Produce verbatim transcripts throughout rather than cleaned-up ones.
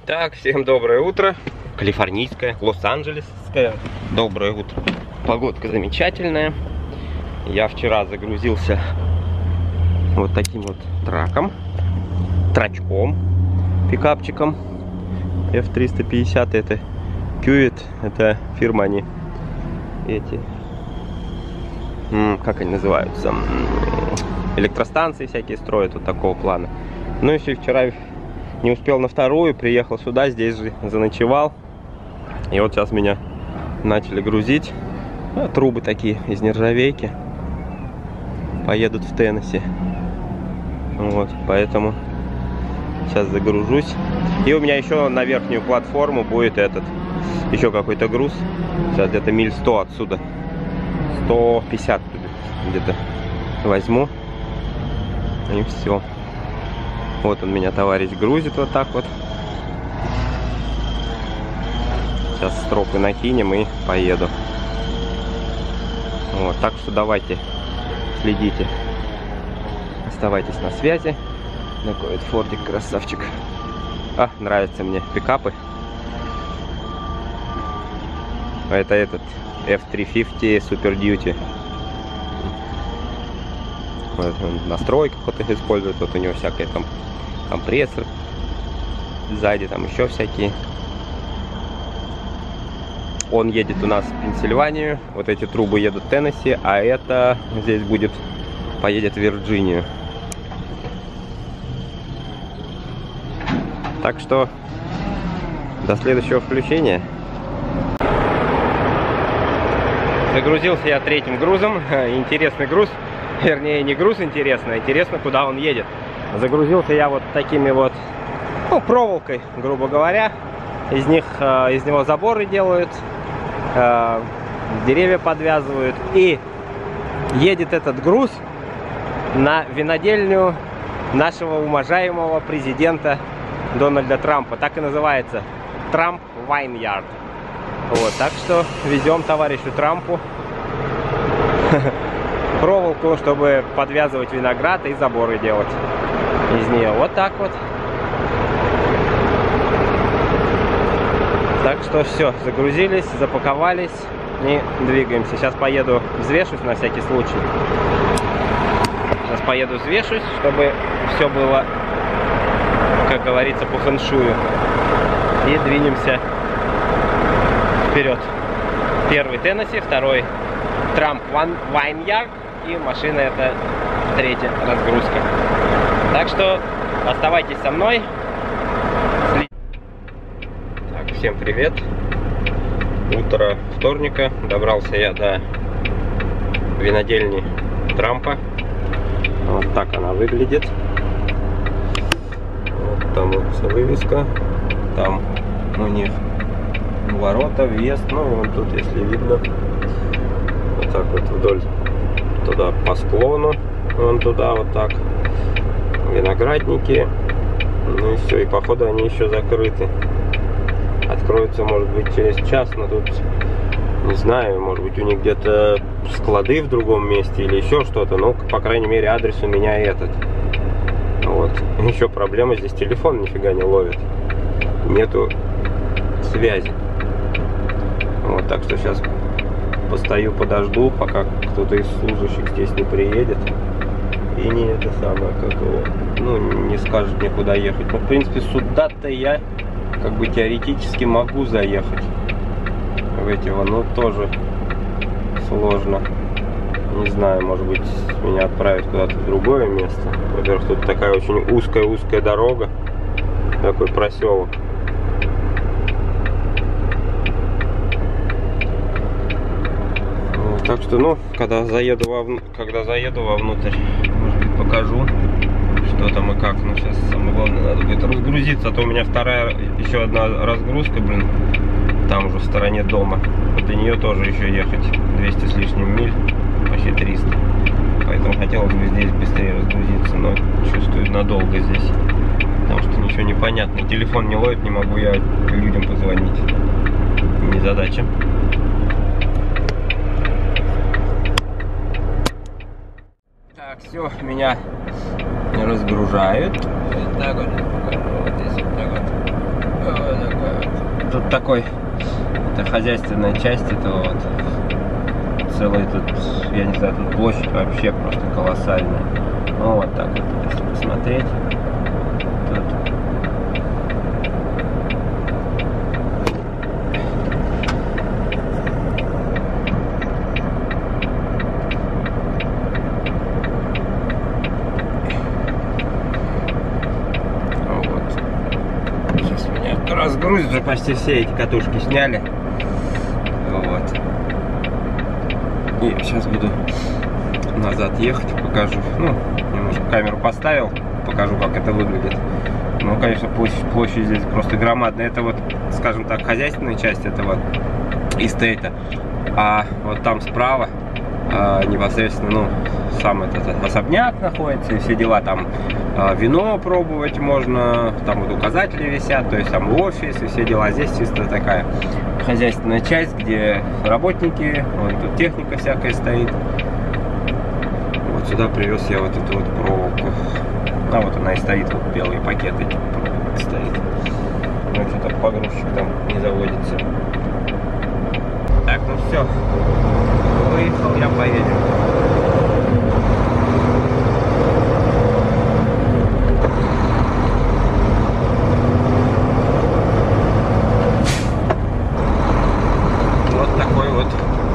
Так, всем доброе утро. Калифорнийское, Лос-Анджелесское. Доброе утро. Погодка замечательная. Я вчера загрузился вот таким вот траком, трачком, пикапчиком эф триста пятьдесят. Это Кьюит, это фирма, они эти, как они называются, электростанции всякие строят, вот такого плана. Ну и все, вчера не успел на вторую, приехал сюда, здесь же заночевал. И вот сейчас меня начали грузить. Ну, трубы такие из нержавейки. Поедут в Теннесси. Вот, поэтому сейчас загружусь. И у меня еще на верхнюю платформу будет этот, еще какой-то груз. Сейчас где-то миль сто отсюда. сто пятьдесят где-то возьму. И все. Вот он, меня товарищ грузит вот так вот. Сейчас стропы накинем и поеду. Вот, так что давайте, следите. Оставайтесь на связи. Такой вот фордик, красавчик. А, нравятся мне пикапы. Это этот эф триста пятьдесят Super Duty. Вот он в настройках вот их использует. Вот у него всякие там компрессор. Сзади там еще всякие. Он едет у нас в Пенсильванию. Вот эти трубы едут в Теннесси. А это здесь будет, поедет в Вирджинию. Так что до следующего включения. Загрузился я третьим грузом. Интересный груз. Вернее, не груз интересный, а интересно, куда он едет. Загрузился я вот такими вот, ну, проволокой, грубо говоря. Из них, э, из него заборы делают, э, деревья подвязывают. И едет этот груз на винодельню нашего уважаемого президента Дональда Трампа. Так и называется. Трамп Вайнярд. Вот, так что везем товарищу Трампу проволоку, чтобы подвязывать виноград и заборы делать из нее. Вот так вот. Так что все, загрузились, запаковались и двигаемся. Сейчас поеду взвешусь на всякий случай. Сейчас поеду взвешусь, чтобы все было, как говорится, по фэншую. И двинемся вперед. Первый Теннесси, второй Трамп Вайнярд. И машина это третья разгрузка. Так что оставайтесь со мной. Так, всем привет. Утро вторника. Добрался я до винодельни Трампа. Вот так она выглядит. Вот там вот вся вывеска. Там у них ворота, въезд. Ну и вот тут, если видно, вот так вот вдоль туда по склону, вон туда вот так, виноградники, ну и все, и походу они еще закрыты. Откроются, может быть, через час, но тут не знаю, может быть, у них где-то склады в другом месте или еще что-то. Ну, по крайней мере, адрес у меня этот. Вот. Еще проблема, здесь телефон нифига не ловит, нету связи. Вот, так что сейчас постою, подожду, пока кто-то из служащих здесь не приедет и не это самое, как его, ну, не скажет мне, куда ехать. Ну, в принципе, сюда-то я как бы теоретически могу заехать в эти, но тоже сложно. Не знаю, может быть, меня отправят куда-то в другое место. Во-первых, тут такая очень узкая-узкая дорога, такой проселок. Так что, ну, когда заеду вовнутрь, когда заеду вовнутрь, может быть, покажу, что там и как. Но сейчас самое главное, надо будет разгрузиться, а то у меня вторая, еще одна разгрузка, блин, там уже в стороне дома. Вот до нее тоже еще ехать двести с лишним миль, почти триста. Поэтому хотелось бы здесь быстрее разгрузиться, но чувствую, надолго здесь. Потому что ничего не понятно. Телефон не ловит, не могу я людям позвонить. Не задача. Так, все, меня разгружают. Вот так вот, вот здесь вот так вот. Тут такой, это хозяйственная часть, это вот целый тут, я не знаю, тут площадь вообще просто колоссальная. Ну вот так вот, если посмотреть, тут разгрузят, уже почти все эти катушки сняли. Вот. И сейчас буду назад ехать, покажу. Ну, немножко камеру поставил, покажу, как это выглядит. Ну, конечно, площадь, площадь здесь просто громадная. Это вот, скажем так, хозяйственная часть этого эстейта. А вот там справа а, непосредственно, ну, сам этот особняк находится и все дела. Там а, вино пробовать можно, там вот указатели висят, то есть там офис и все дела. Здесь чисто такая хозяйственная часть, где работники, вон тут техника всякая стоит. Вот сюда привез я вот эту вот проволоку. А вот она и стоит, вот белые пакеты стоит. Ну что-то погрузчик там не заводится. Так, ну все. Выехал, я поедем. Вот такой вот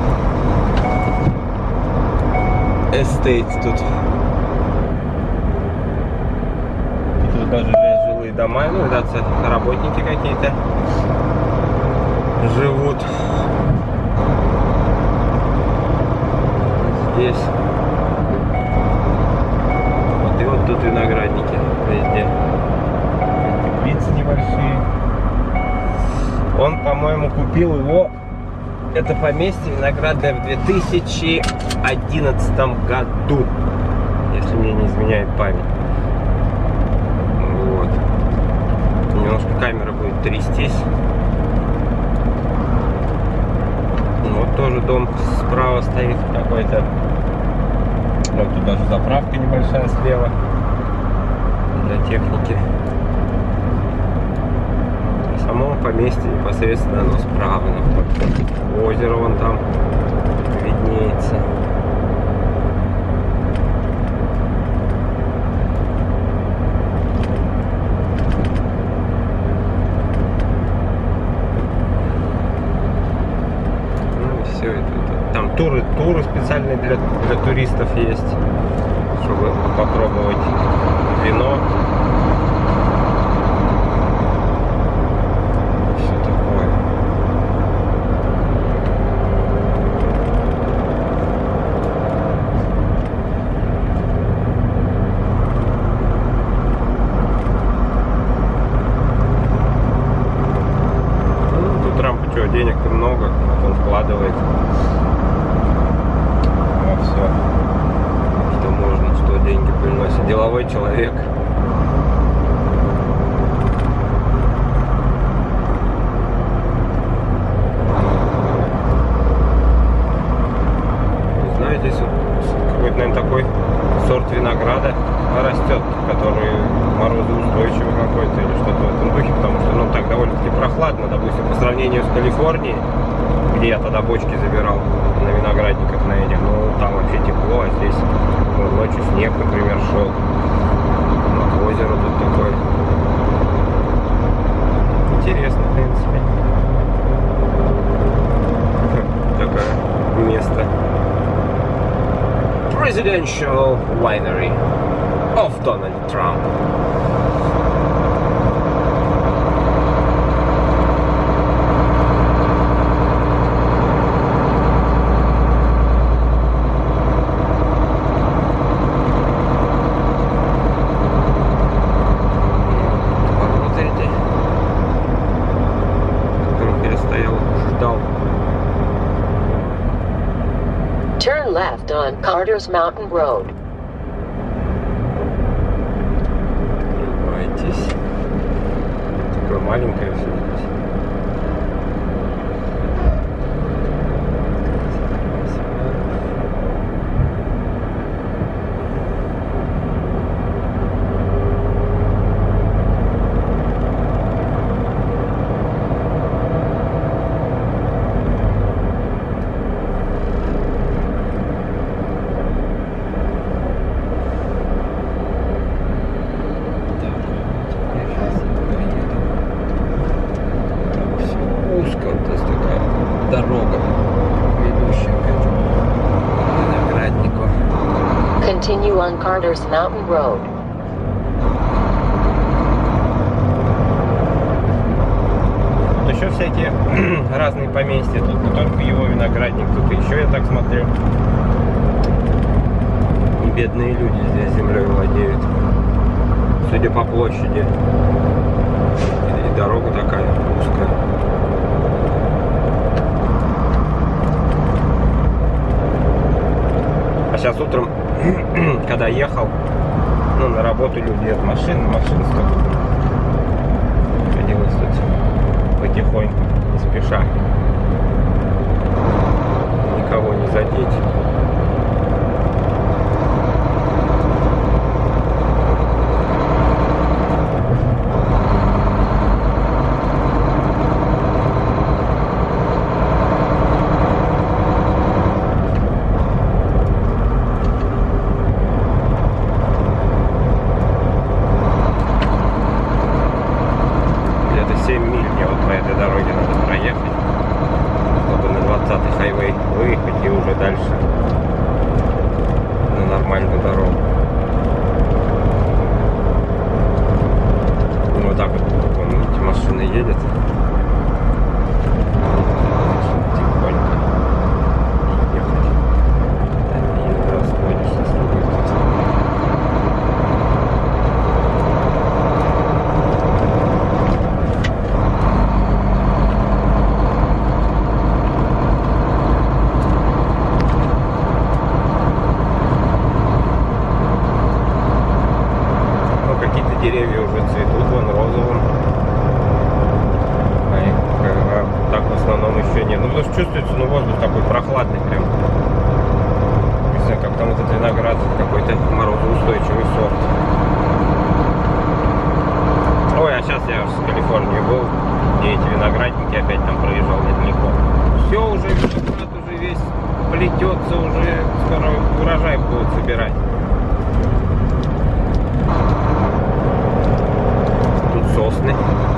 эстейт тут. Тут даже здесь жилые дома, ну, видать, работники какие-то живут. Здесь. Вот и вот тут виноградники везде. Теплицы небольшие. Он, по-моему, купил его, это поместье виноградное, в две тысячи одиннадцатом году, если мне не изменяет память. Вот. Немножко камера будет трястись. Вот тоже дом справа стоит какой-то. Вот тут даже заправка небольшая слева для техники. И само поместье непосредственно оно справа. Озеро вон там виднеется. Там туры, туры специальные для, для туристов есть, чтобы попробовать вино. Все такое. Ну, тут Трампа что, денег-то много, он вкладывает. Все, что можно, что деньги приносит. Деловой человек. Не знаю, здесь вот какой-то, наверное, такой сорт винограда растет, который морозоустойчивый какой-то или что-то в этом духе, потому что, ну, так довольно-таки прохладно, допустим, по сравнению с Калифорнией, где я тогда бочки забирал на виноградниках на этих, ну там вообще тепло, а здесь ну, ночью снег, например, шел. Вот озеро тут такое. Интересно, в принципе. Такое место. Presidential Winery of Donald Trump. Turn left on Carter's Mountain Road. Бойтесь. Такое маленькое все здесь. continue on Carter's Mountain Road. Еще всякие разные поместья. Тут не только его виноградник, тут еще, я так смотрю, и бедные люди здесь землей владеют. Судя по площади. И дорога такая узкая. А сейчас утром, когда ехал, ну, на работу люди от машин, машин столько. Приходилось тут потихоньку, не спеша. Никого не задеть. семь миль мне вот по этой дороге надо проехать, чтобы на двадцатый хайвей выехать и уже дальше на нормальную дорогу. Ну, вот так вот, вон, видите, машина едет. Тихонько ехать. Да, и расходишься с другой стороны. Деревья уже цветут, вон розовым. А их, а, так в основном еще нет. Ну, потому что чувствуется, ну, воздух такой прохладный прям. Не знаю, как там этот виноград, какой-то морозоустойчивый сорт. Ой, а сейчас я в Калифорнии был, где эти виноградники, опять там проезжал недалеко. Все уже, виноград уже весь плетется, уже скоро урожай будут собирать. Сосны.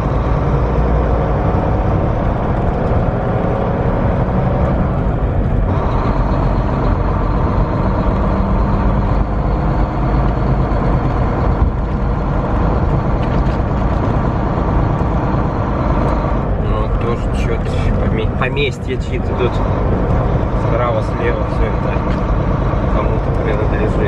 Ну, тоже что-то поместье чьи-то тут справа-слева все это кому-то принадлежит.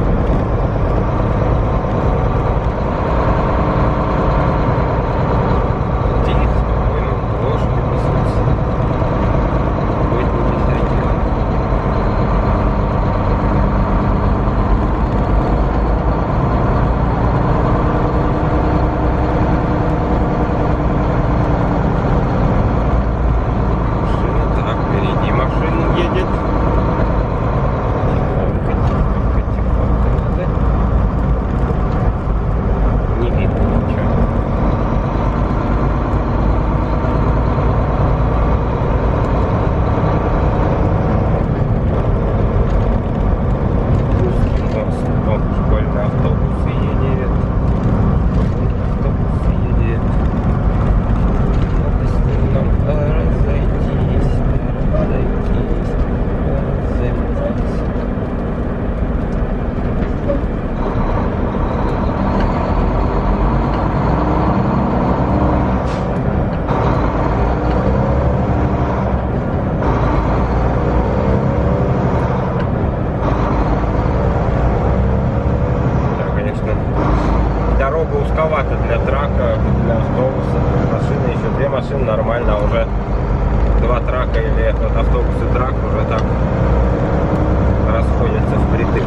Дорога узковата для трака, для автобуса. Машины еще две машины нормально, а уже два трака или вот автобус и трак уже так расходятся впритык.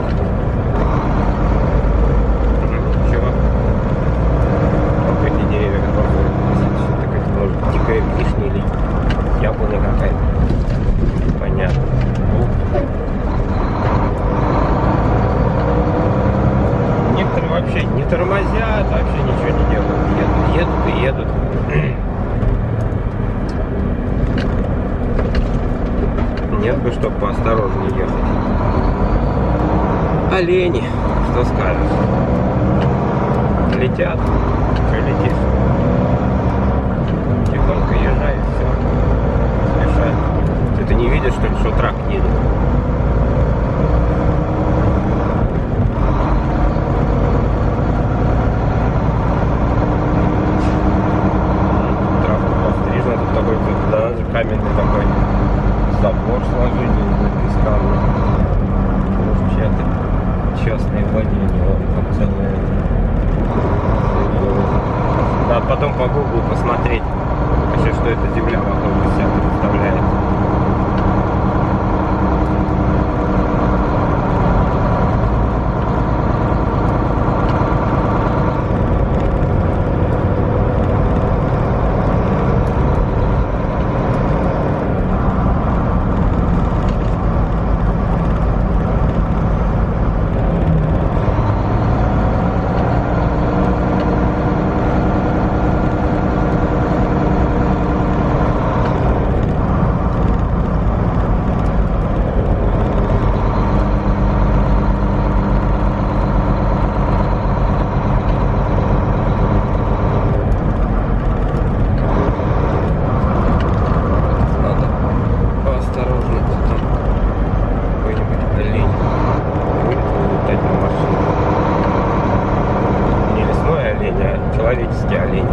Чего? Вот эти деревья, которые висят, такая, может, дикая вишня или яблоня какая-то. Понятно. Некоторые вообще не тормозят, вообще ничего не делают. Едут, едут и едут. Нет бы, чтобы поосторожнее ехать. Олени, что скажешь? Летят, что летишь. Тихонько езжай, все. Спешай. Ты, ты не видишь, что ли, что трак едет? частные владения, вон там целые. Надо потом по гуглу посмотреть вообще, что эта земля вокруг себя представляет. Человеческие олени.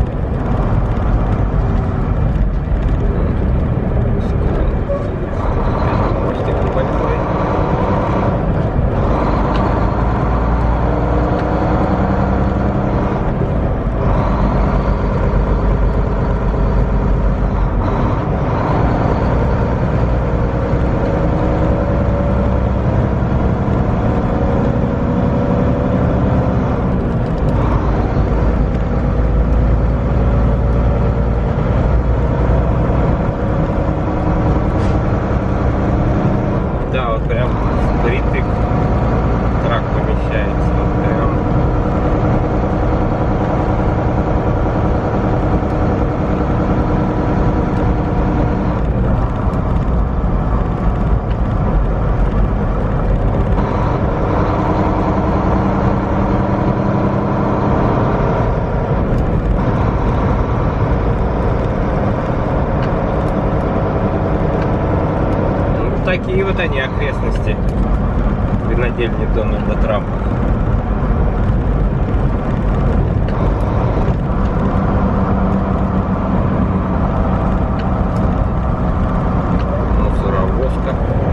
Прям впритык трак помещается. Вот прям. Ну, такие вот они окрестности винодельни Дональда Трампа. Мусоровозка.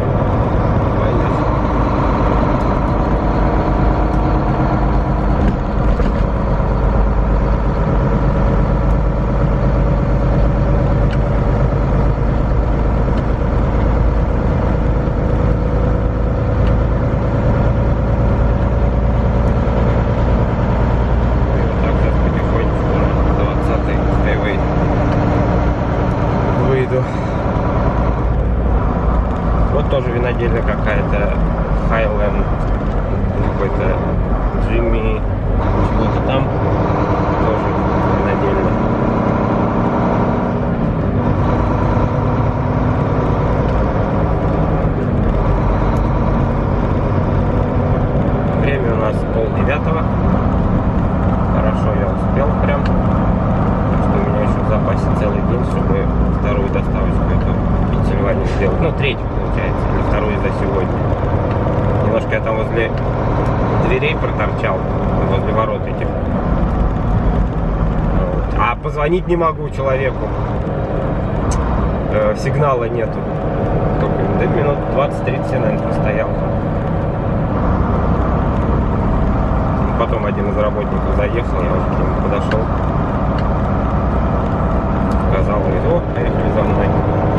Вот тоже винодельня какая-то, Хайленд, какой-то Джимми, чего-то там, тоже винодельня. Время у нас полдевятого. Хорошо, я успел прям. Так что у меня еще в запасе целый день, чтобы вторую доставочку эту в Пенсильванию сделать. Ну, третью, получается, или вторую за сегодня. Немножко я там возле дверей проторчал, возле ворот этих. Вот. А позвонить не могу человеку. Э, сигнала нету. Только да, минут двадцать-тридцать я, наверное, постоял. Потом один из работников заехал, я к нему подошел. Сказал, говорит, о, поехали за мной.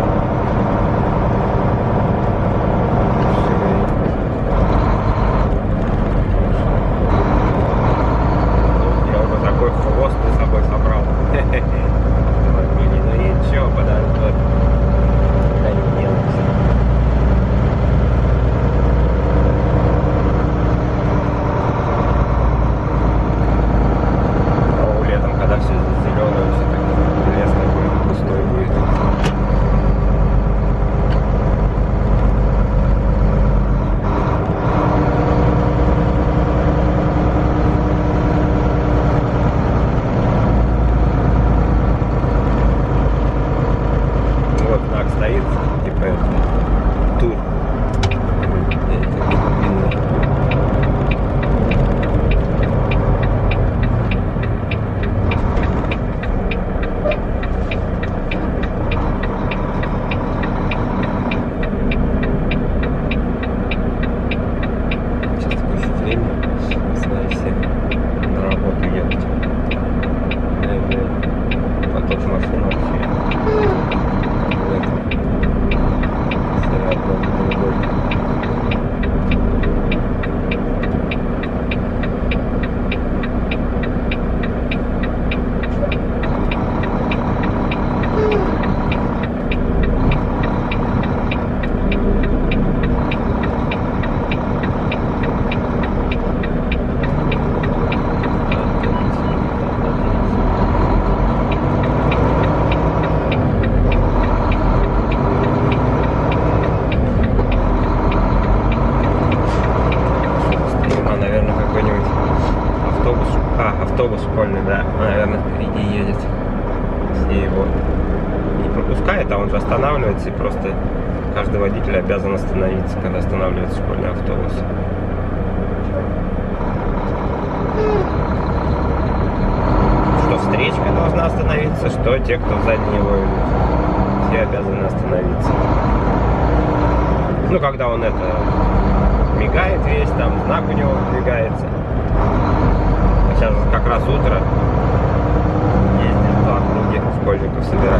Я уже такой хвост с собой собрал. Ну ничего, подожди. Да не делается. Летом, когда все зеленое, все так интересно будет, пустой будет. Автобус школьный, да, наверное, впереди едет. Все его не пропускает, а он же останавливается, и просто каждый водитель обязан остановиться, когда останавливается школьный автобус. Что встречка должна остановиться, что те, кто сзади него идут. Все обязаны остановиться. Ну, когда он это мигает весь, там знак у него двигается. Сейчас как раз утро, ездит по округе, школьников собирает.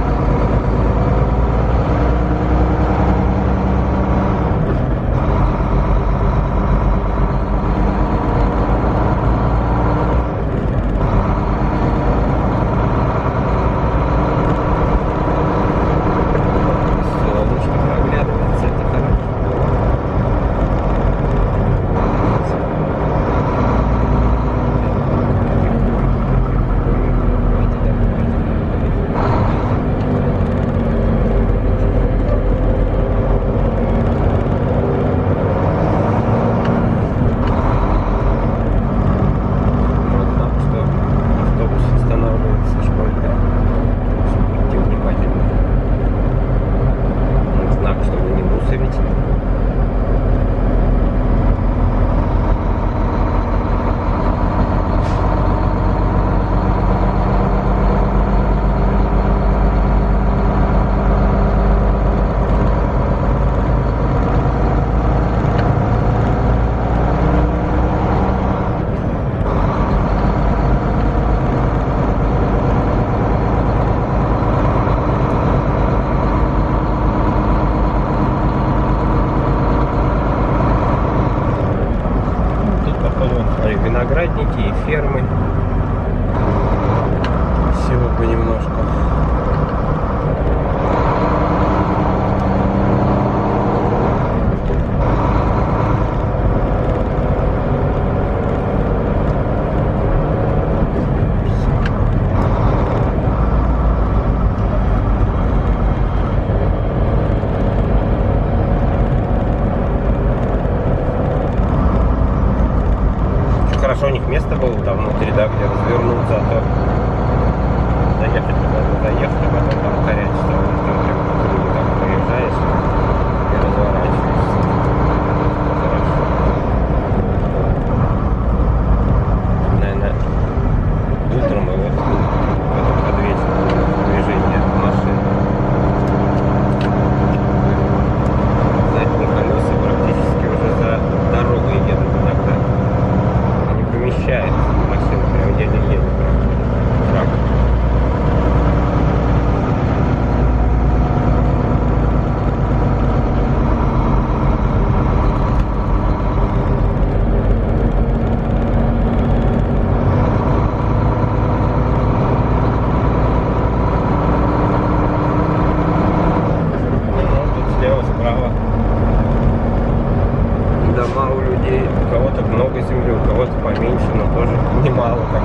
Виноградники и фермы. Всего понемножку. Хорошо, у них место было там внутри, да, где развернуться, а то заехать туда, заехать, а потом там корячество, ты так проезжаешь и разворачиваешься. Хорошо. Наверное, утром и вот потом под вечер движение машин. Задние колеса практически уже за дорогой едут иногда. Помещает машина, прям еле-еле проходит. Шаг. Ну, тут слева, справа. Дома у людей, у кого-то много земли, у кого-то поменьше, но тоже немало так.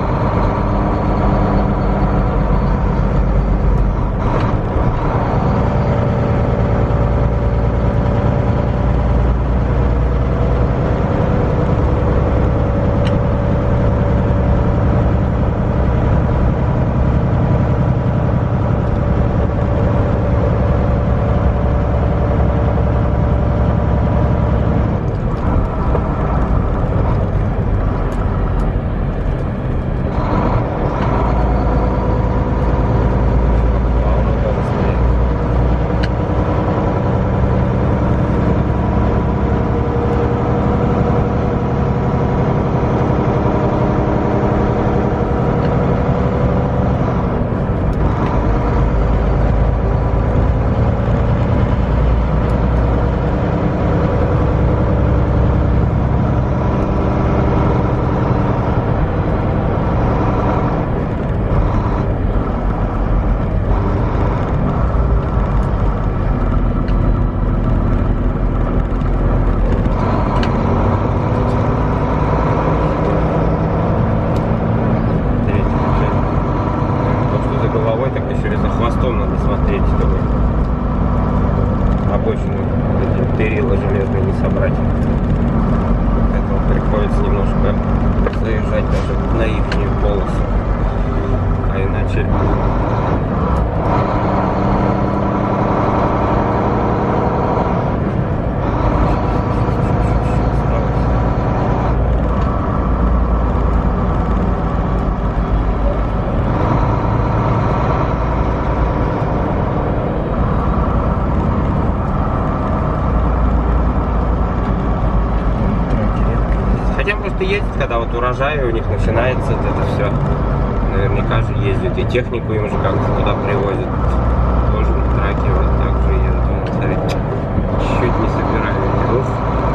обочину эти перила железные не собрать. Поэтому приходится немножко заезжать даже на их качель. Хотя просто ездить, когда вот урожай у них начинается, вот это все. Наверняка же ездят. И технику им же как-то туда привозят. Тоже на траке вот так же едут. Вон, смотрите, чуть не собирали груз.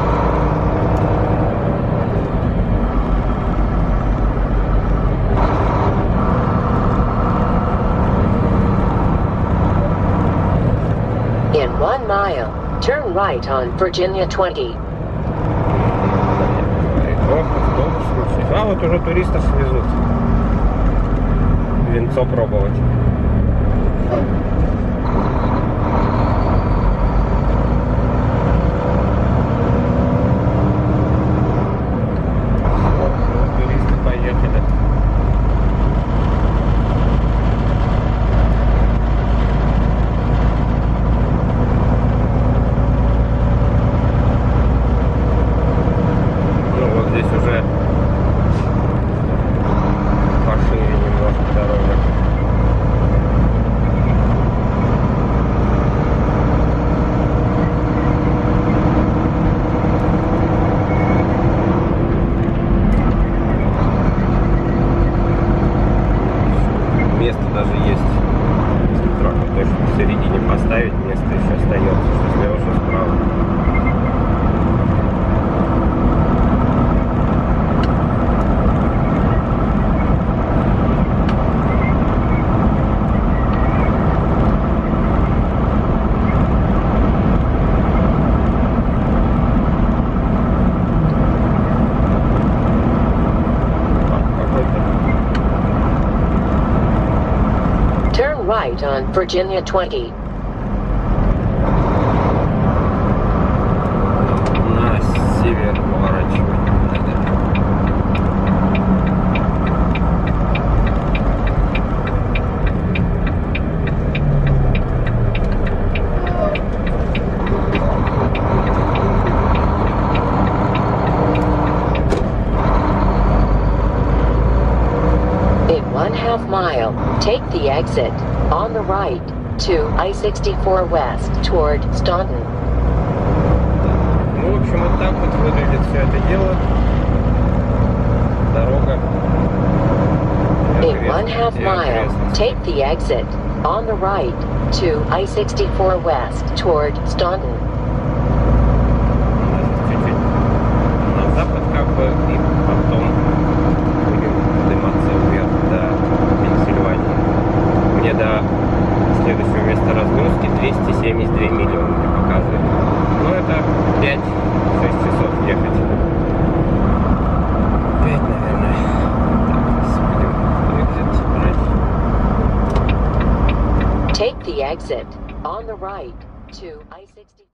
In one mile, turn right on Virginia twenty. А вот уже туристов везут винцо пробовать. Туристы поехали. Ну вот здесь уже пошире немножко дорога. Место даже есть. Если трактор точно в середине поставить, место еще остается, что слева, что справа. Turn right on Virginia twenty. На север поворачивать надо. In one half mile, take the exit on the right to I sixty-four West toward Staunton. Ну, в общем, вот так вот выглядит все это дело. Дорога. In one half mile, take the exit on the right to I sixty-four West toward Staunton. Чуть-чуть на запад как бы и потом будем подниматься вверх до Пенсильвании. Мне до следующего места разгрузки двести семьдесят два миллиона мне показывает. Ну это пять-шесть часов ехать. пять, наверное. Так, будем экзит брать. Take the exit on the right to I sixty-four.